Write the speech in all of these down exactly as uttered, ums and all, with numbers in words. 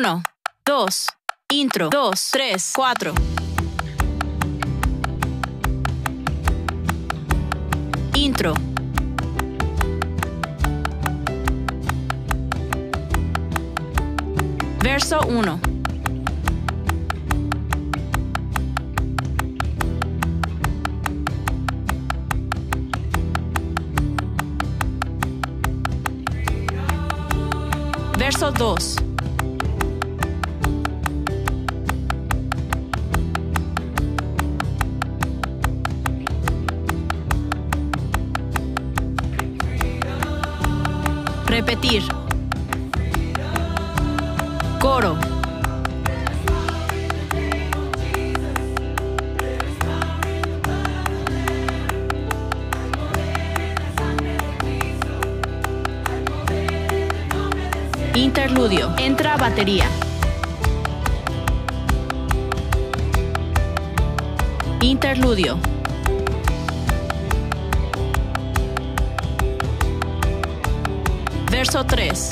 Uno, dos, intro, dos, tres, cuatro. Intro. Verso uno. Verso dos. Repetir. Coro. Interludio. Entra batería. Interludio. Verso tres.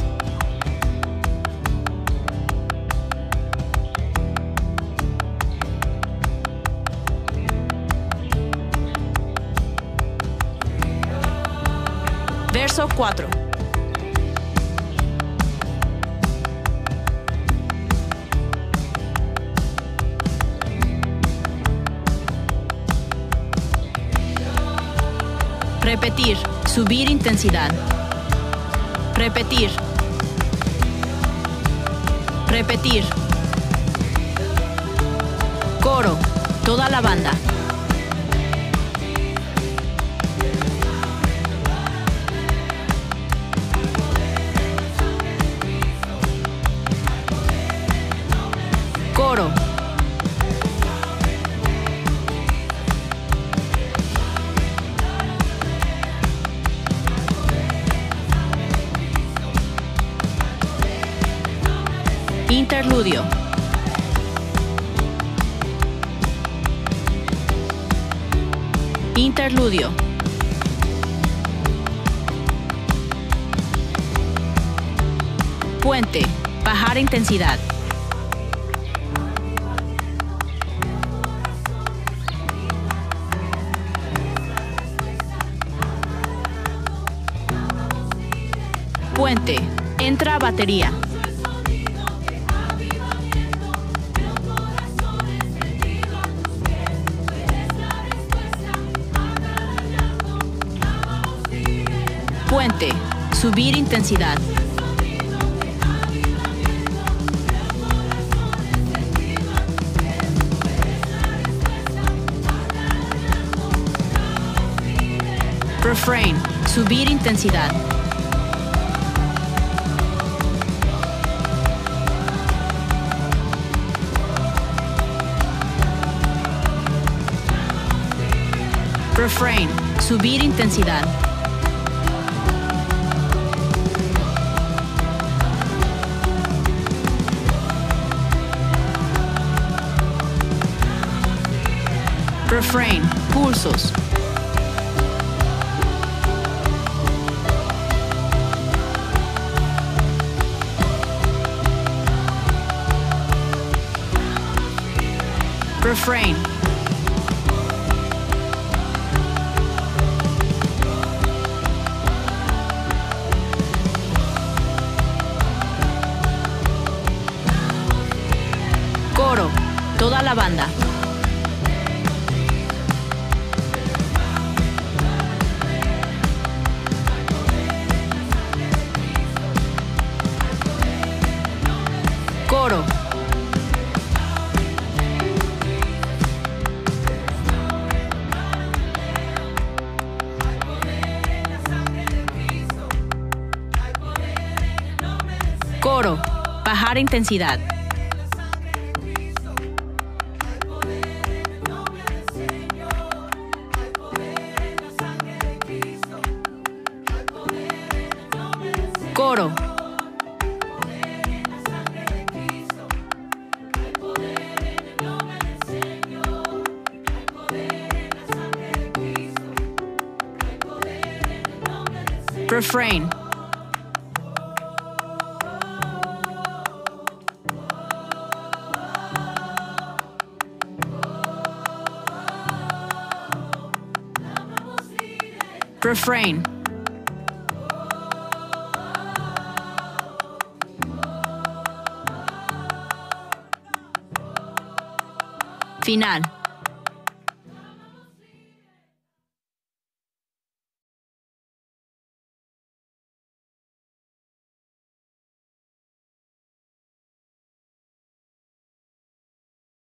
Verso cuatro. Repetir. Subir intensidad. Repetir. Repetir. Coro. Toda la banda. Coro. Interludio. Interludio. Puente. Bajar intensidad. Puente. Entra batería. Puente. Subir intensidad. Refrain. Subir intensidad. Refrain. Subir intensidad. Refrain. Pulsos. Refrain. Coro. Toda la banda. Coro. Coro. Bajar intensidad. Coro. Refrain. Refrain. Final.